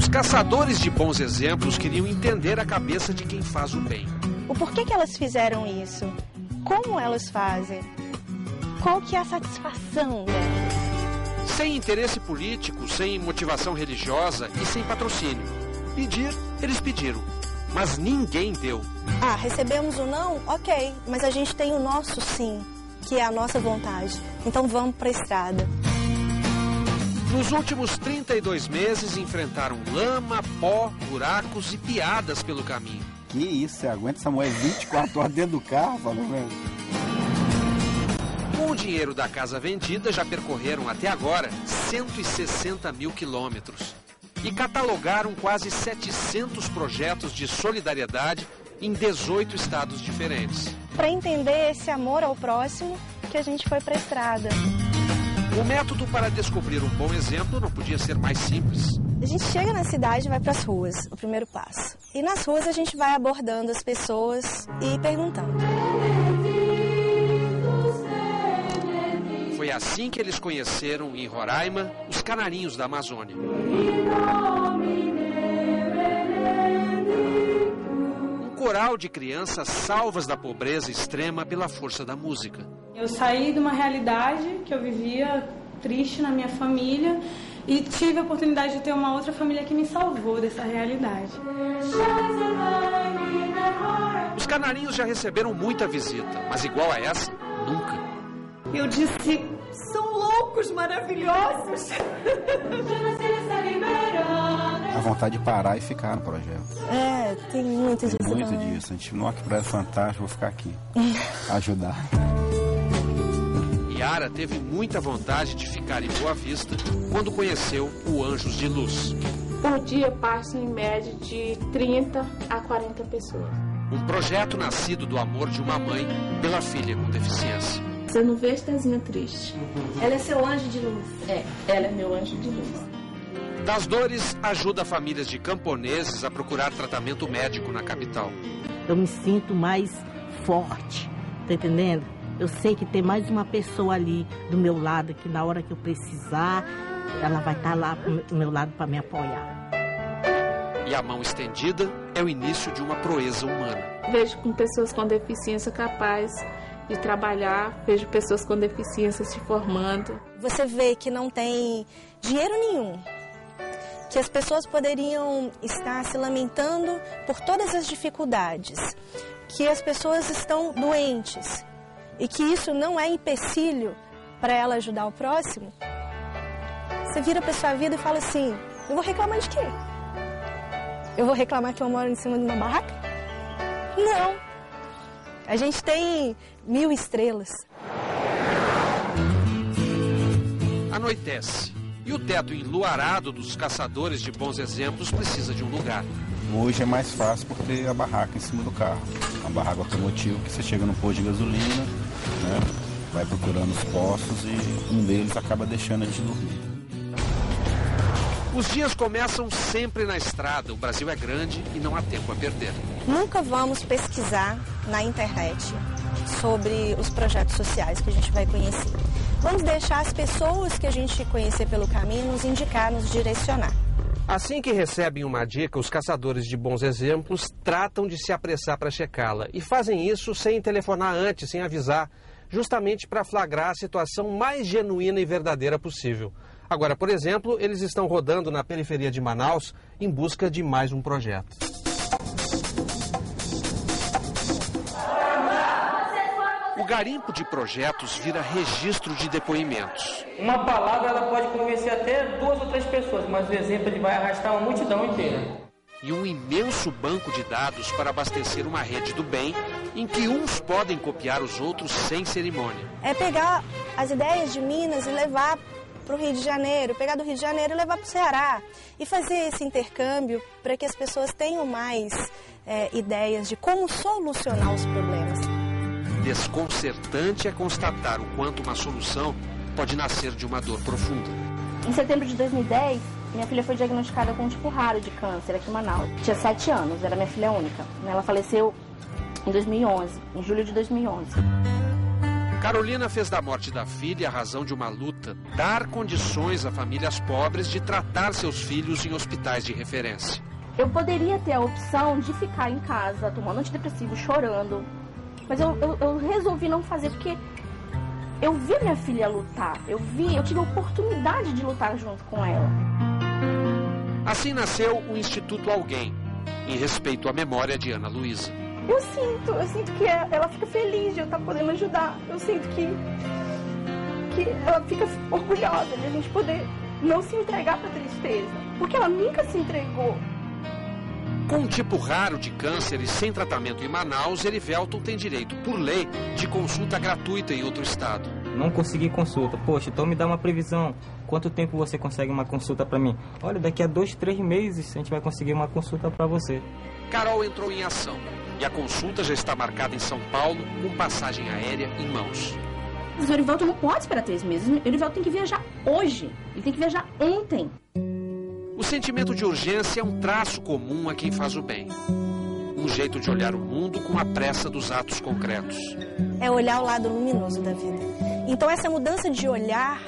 Os caçadores de bons exemplos queriam entender a cabeça de quem faz o bem. O porquê que elas fizeram isso? Como elas fazem? Qual que é a satisfação delas? Sem interesse político, sem motivação religiosa e sem patrocínio. Pedir, eles pediram, mas ninguém deu. Recebemos o não? Ok, mas a gente tem o nosso sim, que é a nossa vontade. Então vamos para a estrada. Nos últimos 32 meses, enfrentaram lama, pó, buracos e piadas pelo caminho. Que isso, você aguenta essa mulher 24 horas dentro do carro, falando mesmo? Com o dinheiro da casa vendida, já percorreram até agora 160 mil quilômetros. E catalogaram quase 700 projetos de solidariedade em 18 estados diferentes. Para entender esse amor ao próximo, que a gente foi para a estrada. O método para descobrir um bom exemplo não podia ser mais simples. A gente chega na cidade e vai para as ruas, o primeiro passo. E nas ruas a gente vai abordando as pessoas e perguntando. Foi assim que eles conheceram em Roraima os canarinhos da Amazônia. Um coral de crianças salvas da pobreza extrema pela força da música. Eu saí de uma realidade que eu vivia triste na minha família e tive a oportunidade de ter uma outra família que me salvou dessa realidade. Os canarinhos já receberam muita visita, mas igual a essa, nunca. Eu disse, são loucos, maravilhosos. A vontade de parar e ficar no projeto. Tem muito disso. Tem muito disso. A gente, nossa, que projeto fantástico, vou ficar aqui. Ajudar. Yara teve muita vontade de ficar em Boa Vista quando conheceu o Anjos de Luz. Por dia passam em média de 30 a 40 pessoas. Um projeto nascido do amor de uma mãe pela filha com deficiência. Você não vê Estezinha triste. Ela é seu anjo de luz. Ela é meu anjo de luz. Das Dores ajuda famílias de camponeses a procurar tratamento médico na capital. Eu me sinto mais forte, tá entendendo? Eu sei que tem mais uma pessoa ali do meu lado, que na hora que eu precisar, ela vai estar lá do meu lado para me apoiar. E a mão estendida é o início de uma proeza humana. Vejo com pessoas com deficiência capazes de trabalhar, vejo pessoas com deficiência se formando. Você vê que não tem dinheiro nenhum, que as pessoas poderiam estar se lamentando por todas as dificuldades, que as pessoas estão doentes e que isso não é empecilho para ela ajudar o próximo. Você vira para sua vida e fala assim, eu vou reclamar de quê? Eu vou reclamar que eu moro em cima de uma barraca? Não. A gente tem 1000 estrelas. Anoitece. E o teto enluarado dos caçadores de bons exemplos precisa de um lugar. Hoje é mais fácil por ter a barraca em cima do carro. A barraca automotiva que você chega no posto de gasolina, né, vai procurando os postos e um deles acaba deixando a gente dormir. Os dias começam sempre na estrada. O Brasil é grande e não há tempo a perder. Nunca vamos pesquisar na internet sobre os projetos sociais que a gente vai conhecer. Vamos deixar as pessoas que a gente conhecer pelo caminho nos indicar, nos direcionar. Assim que recebem uma dica, os caçadores de bons exemplos tratam de se apressar para checá-la. E fazem isso sem telefonar antes, sem avisar, justamente para flagrar a situação mais genuína e verdadeira possível. Agora, por exemplo, eles estão rodando na periferia de Manaus em busca de mais um projeto. O garimpo de projetos vira registro de depoimentos. Uma palavra ela pode convencer até 2 ou 3 pessoas, mas o exemplo ele vai arrastar uma multidão inteira. E um imenso banco de dados para abastecer uma rede do bem, em que uns podem copiar os outros sem cerimônia. É pegar as ideias de Minas e levar para o Rio de Janeiro, pegar do Rio de Janeiro e levar para o Ceará. E fazer esse intercâmbio para que as pessoas tenham mais ideias de como solucionar os problemas. Desconcertante é constatar o quanto uma solução pode nascer de uma dor profunda. Em setembro de 2010, minha filha foi diagnosticada com um tipo raro de câncer aqui em Manaus. Tinha 7 anos, era minha filha única. Ela faleceu em 2011, em julho de 2011. Carolina fez da morte da filha a razão de uma luta, dar condições a famílias pobres de tratar seus filhos em hospitais de referência. Eu poderia ter a opção de ficar em casa, tomando antidepressivo, chorando. Mas eu resolvi não fazer porque eu vi minha filha lutar. Eu tive a oportunidade de lutar junto com ela. Assim nasceu o Instituto Alguém, em respeito à memória de Ana Luísa. Eu sinto que ela fica feliz de eu estar podendo ajudar. Eu sinto que ela fica orgulhosa de a gente poder não se entregar para a tristeza. Porque ela nunca se entregou. Com um tipo raro de câncer e sem tratamento em Manaus, Erivelton tem direito, por lei, de consulta gratuita em outro estado. Não consegui consulta. Poxa, então me dá uma previsão. Quanto tempo você consegue uma consulta para mim? Olha, daqui a 2, 3 meses a gente vai conseguir uma consulta para você. Carol entrou em ação e a consulta já está marcada em São Paulo, com passagem aérea em mãos. Mas o Erivelton não pode esperar 3 meses. O Erivelton tem que viajar hoje. Ele tem que viajar ontem. O sentimento de urgência é um traço comum a quem faz o bem. Um jeito de olhar o mundo com a pressa dos atos concretos. É olhar o lado luminoso da vida. Então essa mudança de olhar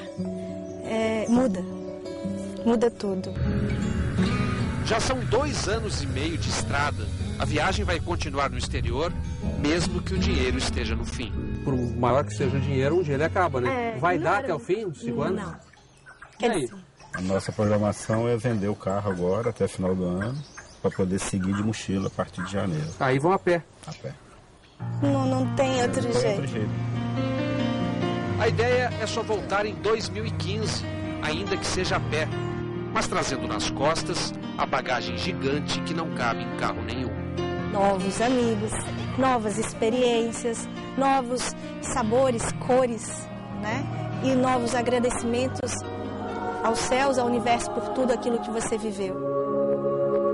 muda tudo. Já são 2 anos e meio de estrada. A viagem vai continuar no exterior, mesmo que o dinheiro esteja no fim. Por maior que seja o dinheiro, um dia ele acaba, né? Vai dar até o fim dos 5 anos? Não. E aí? A nossa programação é vender o carro agora, até final do ano, para poder seguir de mochila a partir de janeiro. Aí vão a pé. A pé. Não tem outro jeito. A ideia é só voltar em 2015, ainda que seja a pé, mas trazendo nas costas a bagagem gigante que não cabe em carro nenhum. Novos amigos, novas experiências, novos sabores, cores, né? E novos agradecimentos aos céus, ao universo por tudo aquilo que você viveu.